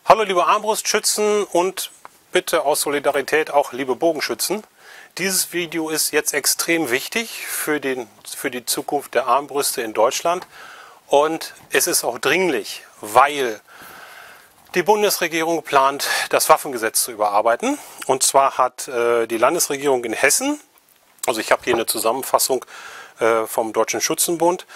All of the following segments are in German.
Hallo liebe Armbrustschützen und bitte aus Solidarität auch liebe Bogenschützen. Dieses Video ist jetzt extrem wichtig für die Zukunft der Armbrüste in Deutschland und es ist auch dringlich, weil die Bundesregierung plant, das Waffengesetz zu überarbeiten. Und zwar hat die Landesregierung in Hessen, also ich habe hier eine Zusammenfassung vom Deutschen Schützenbund,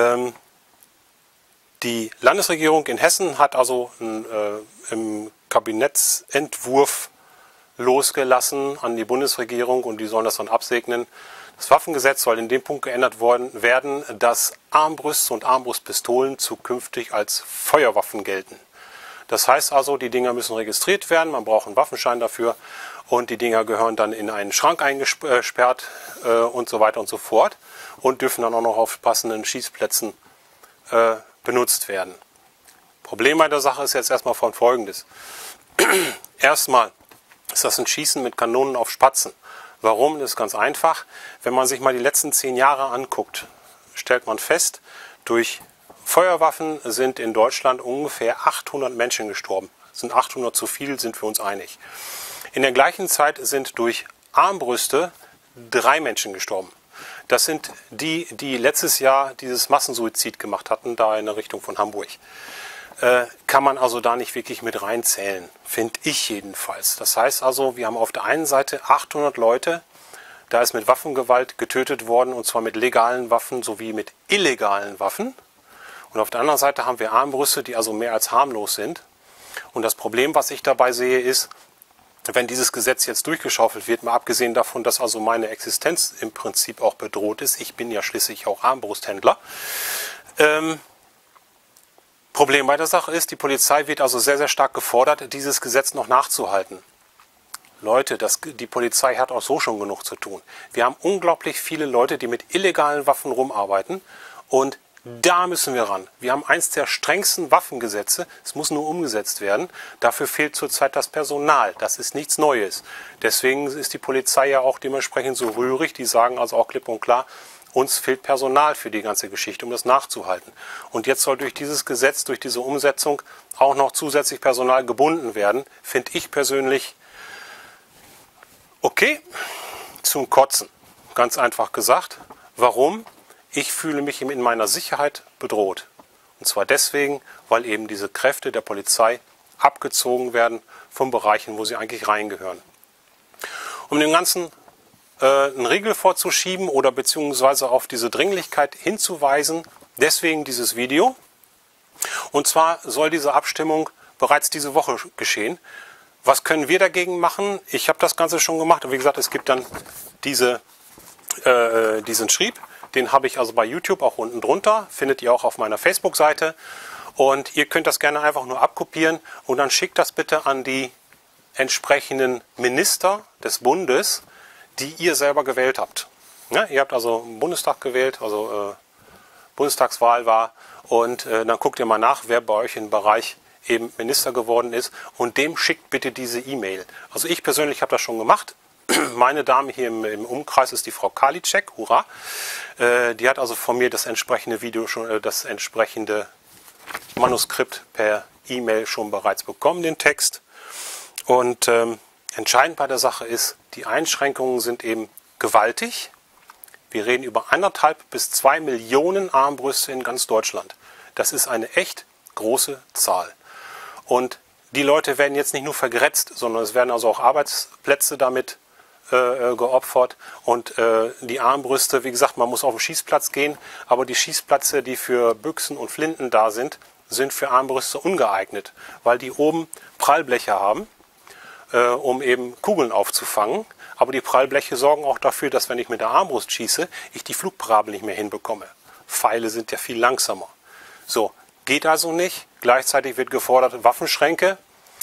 die Landesregierung in Hessen hat also im Kabinettsentwurf losgelassen an die Bundesregierung und die sollen das dann absegnen. Das Waffengesetz soll in dem Punkt geändert werden, dass Armbrüste und Armbrustpistolen zukünftig als Feuerwaffen gelten. Das heißt also, die Dinger müssen registriert werden, man braucht einen Waffenschein dafür und die Dinger gehören dann in einen Schrank eingesperrt und so weiter und so fort und dürfen dann auch noch auf passenden Schießplätzen benutzt werden. Problem bei der Sache ist jetzt erstmal Folgendes. Erstmal ist das ein Schießen mit Kanonen auf Spatzen. Warum? Das ist ganz einfach. Wenn man sich mal die letzten 10 Jahre anguckt, stellt man fest, durch Feuerwaffen sind in Deutschland ungefähr 800 Menschen gestorben. Sind 800 zu viel, sind wir uns einig. In der gleichen Zeit sind durch Armbrüste 3 Menschen gestorben. Das sind die, die letztes Jahr dieses Massensuizid gemacht hatten, da in der Richtung von Hamburg. Kann man also da nicht wirklich mit reinzählen, finde ich jedenfalls. Das heißt also, wir haben auf der einen Seite 800 Leute, da ist mit Waffengewalt getötet worden, und zwar mit legalen Waffen sowie mit illegalen Waffen. Und auf der anderen Seite haben wir Armbrüste, die also mehr als harmlos sind. Und das Problem, was ich dabei sehe, ist, wenn dieses Gesetz jetzt durchgeschaufelt wird, mal abgesehen davon, dass also meine Existenz im Prinzip auch bedroht ist, ich bin ja schließlich auch Armbrusthändler. Problem bei der Sache ist, die Polizei wird also sehr, sehr stark gefordert, dieses Gesetz noch nachzuhalten. Leute, die Polizei hat auch so schon genug zu tun. Wir haben unglaublich viele Leute, die mit illegalen Waffen rumarbeiten und da müssen wir ran. Wir haben eins der strengsten Waffengesetze. Es muss nur umgesetzt werden. Dafür fehlt zurzeit das Personal. Das ist nichts Neues. Deswegen ist die Polizei ja auch dementsprechend so rührig. Die sagen also auch klipp und klar, uns fehlt Personal für die ganze Geschichte, um das nachzuhalten. Und jetzt soll durch dieses Gesetz, durch diese Umsetzung auch noch zusätzlich Personal gebunden werden. Finde ich persönlich okay, zum Kotzen. Ganz einfach gesagt. Warum? Ich fühle mich in meiner Sicherheit bedroht. Und zwar deswegen, weil eben diese Kräfte der Polizei abgezogen werden von Bereichen, wo sie eigentlich reingehören. Um dem Ganzen einen Riegel vorzuschieben oder beziehungsweise auf diese Dringlichkeit hinzuweisen, deswegen dieses Video. Und zwar soll diese Abstimmung bereits diese Woche geschehen. Was können wir dagegen machen? Ich habe das Ganze schon gemacht. Und wie gesagt, es gibt dann diesen Schrieb. Den habe ich also bei YouTube auch unten drunter, findet ihr auch auf meiner Facebook-Seite. Und ihr könnt das gerne einfach nur abkopieren und dann schickt das bitte an die entsprechenden Minister des Bundes, die ihr selber gewählt habt. Ja, ihr habt also im Bundestag gewählt, also Bundestagswahl war, und dann guckt ihr mal nach, wer bei euch im Bereich eben Minister geworden ist, und dem schickt bitte diese E-Mail. Also ich persönlich habe das schon gemacht. Meine Dame hier im Umkreis ist die Frau Karliczek, hurra. Die hat also von mir das entsprechende Video schon, das entsprechende Manuskript per E-Mail schon bereits bekommen, den Text. Und entscheidend bei der Sache ist, die Einschränkungen sind eben gewaltig. Wir reden über 1,5 bis 2 Millionen Armbrüste in ganz Deutschland. Das ist eine echt große Zahl. Und die Leute werden jetzt nicht nur vergrätzt, sondern es werden also auch Arbeitsplätze damit geopfert, und die Armbrüste, wie gesagt, man muss auf den Schießplatz gehen, aber die Schießplätze, die für Büchsen und Flinten da sind, sind für Armbrüste ungeeignet, weil die oben Prallbleche haben, um eben Kugeln aufzufangen, aber die Prallbleche sorgen auch dafür, dass wenn ich mit der Armbrust schieße, ich die Flugparabel nicht mehr hinbekomme. Pfeile sind ja viel langsamer. So, geht also nicht. Gleichzeitig wird gefordert, Waffenschränke.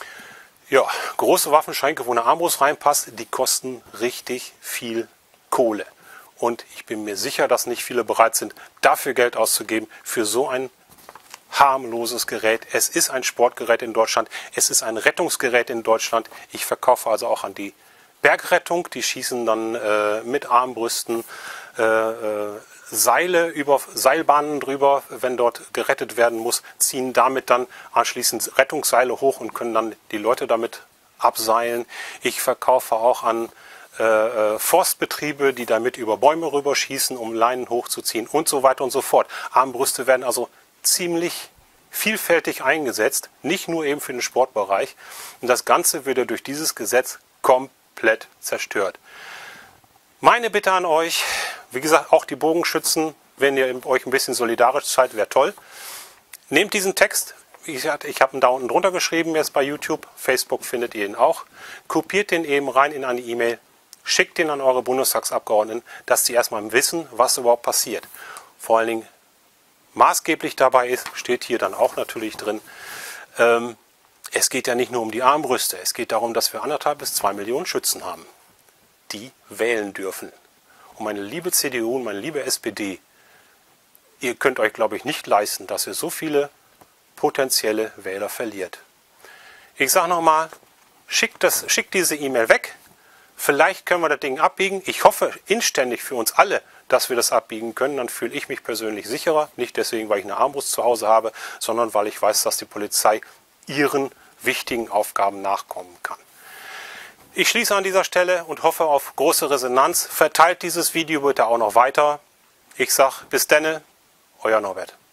Ja, große Waffenschränke, wo eine Armbrust reinpasst, die kosten richtig viel Kohle. Und ich bin mir sicher, dass nicht viele bereit sind, dafür Geld auszugeben, für so ein harmloses Gerät. Es ist ein Sportgerät in Deutschland, es ist ein Rettungsgerät in Deutschland. Ich verkaufe also auch an die Bergrettung, die schießen dann mit Armbrüsten Seile über Seilbahnen drüber, wenn dort gerettet werden muss, ziehen damit dann anschließend Rettungsseile hoch und können dann die Leute damit abseilen. Ich verkaufe auch an Forstbetriebe, die damit über Bäume rüberschießen, um Leinen hochzuziehen und so weiter und so fort. Armbrüste werden also ziemlich vielfältig eingesetzt, nicht nur eben für den Sportbereich. Und das Ganze würde durch dieses Gesetz komplett zerstört. Meine Bitte an euch, wie gesagt, auch die Bogenschützen, wenn ihr euch ein bisschen solidarisch seid, wäre toll. Nehmt diesen Text, ich habe ihn da unten drunter geschrieben, jetzt bei YouTube, Facebook findet ihr ihn auch, kopiert den eben rein in eine E-Mail, schickt den an eure Bundestagsabgeordneten, dass die erstmal wissen, was überhaupt passiert. Vor allen Dingen maßgeblich dabei ist, steht hier dann auch natürlich drin, es geht ja nicht nur um die Armbrüste, es geht darum, dass wir 1,5 bis 2 Millionen Schützen haben, die wählen dürfen. Und meine liebe CDU und meine liebe SPD, ihr könnt euch, glaube ich, nicht leisten, dass ihr so viele potenzielle Wähler verliert. Ich sage nochmal, schickt diese E-Mail weg. Vielleicht können wir das Ding abbiegen. Ich hoffe inständig für uns alle, dass wir das abbiegen können. Dann fühle ich mich persönlich sicherer. Nicht deswegen, weil ich eine Armbrust zu Hause habe, sondern weil ich weiß, dass die Polizei ihren wichtigen Aufgaben nachkommen kann. Ich schließe an dieser Stelle und hoffe auf große Resonanz. Verteilt dieses Video bitte auch noch weiter. Ich sage bis denne, euer Norbert.